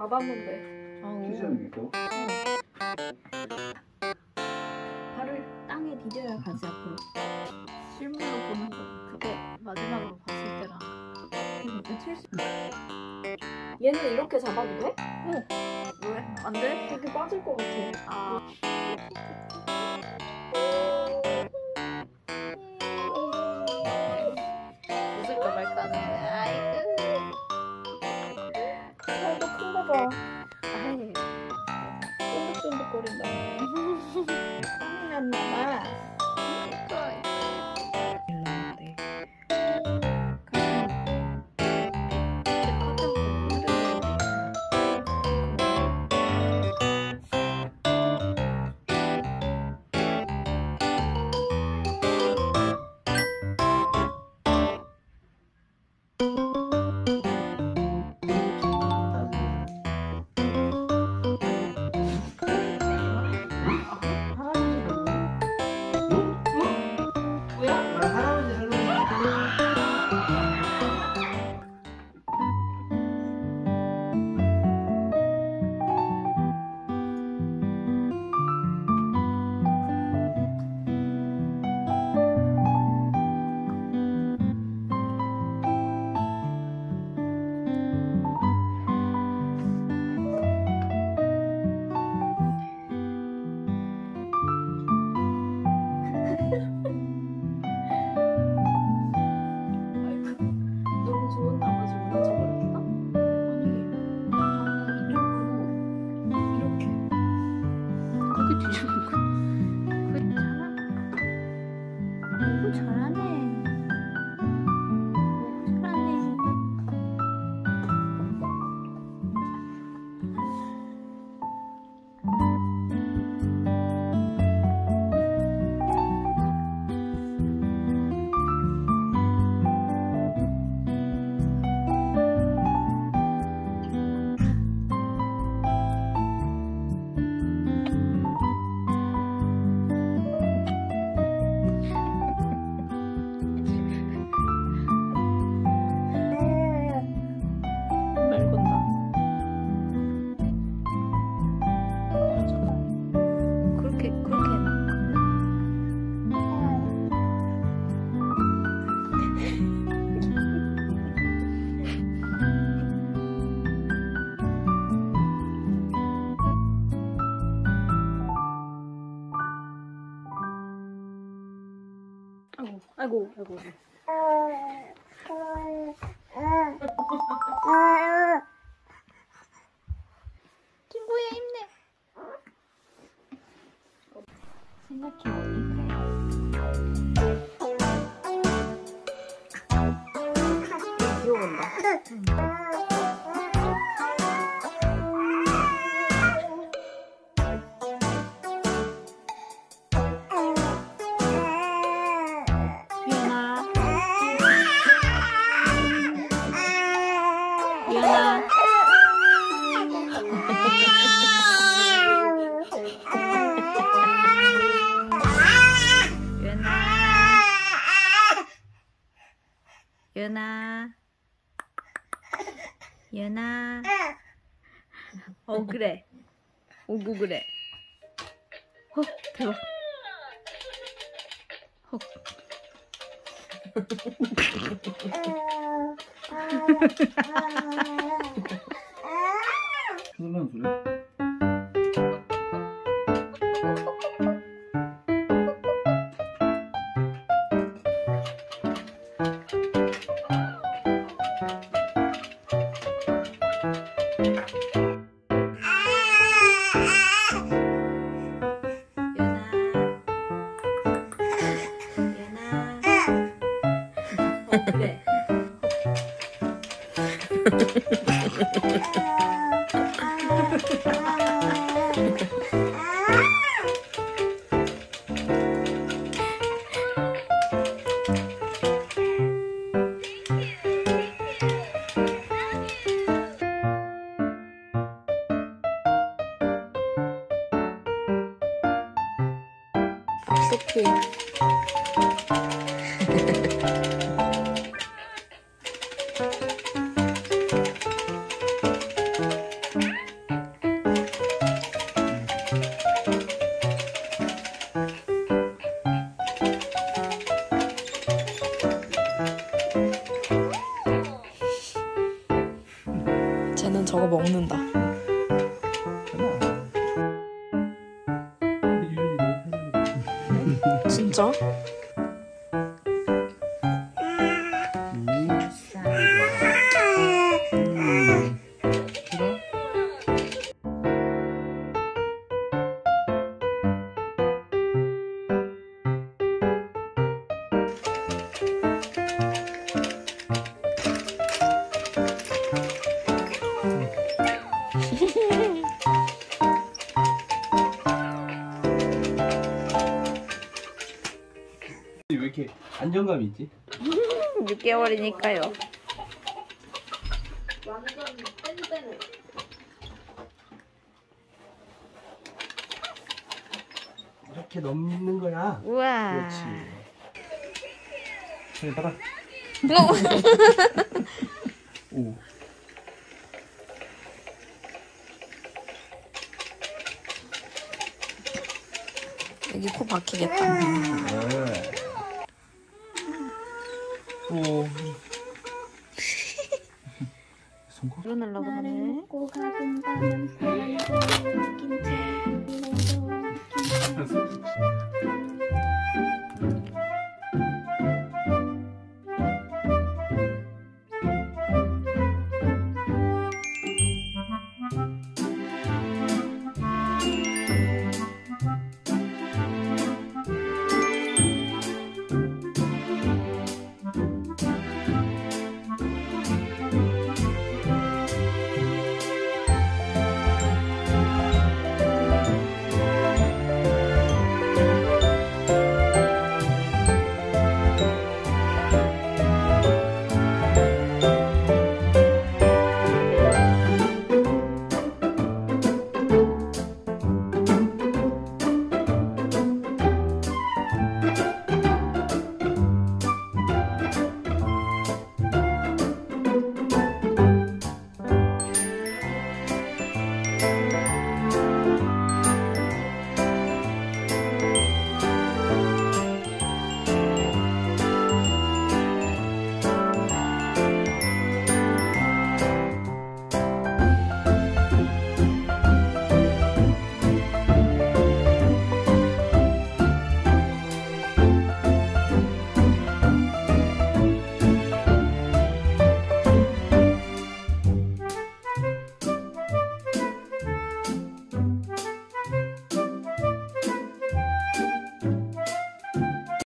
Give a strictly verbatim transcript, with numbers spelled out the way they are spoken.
잡았는데. 아우. 퀴즈입니까? 발을 땅에 디뎌야 가지 앞으로. 실물로 보는 건 그게 마지막으로 봤을 때랑 그러니까 칠수. 얘는 이렇게 잡아도 돼? 어. 왜? 안 돼? 되게 빠질 것 같아. 아 웃을까 말까 하는데 아이고 팔도 큰 거 봐. 아이 쫀득쫀득거린다. 땀이 났나봐. 일어났대. 아이고 아이고 친구야 힘내. 생각해 보니까요. 귀여운다. 유연아 유연아 유연아 어 그래 오구 그래 어 대박 어 소리만 소리. 그래. 어떡해. 나는 저거 먹는다. 진짜? 왜 이렇게 안정감이 있지? 육 개월이니까요. 완전 뺀빼네. 이렇게 넘는 거야. 우와. 그렇지. 해 봐라. 오. 여기 코 박히겠다. 네. 오. 손톱? 일어나려고 나를 그러네. 먹고 가본다면 사랑도 웃긴 채 이래도 웃긴 채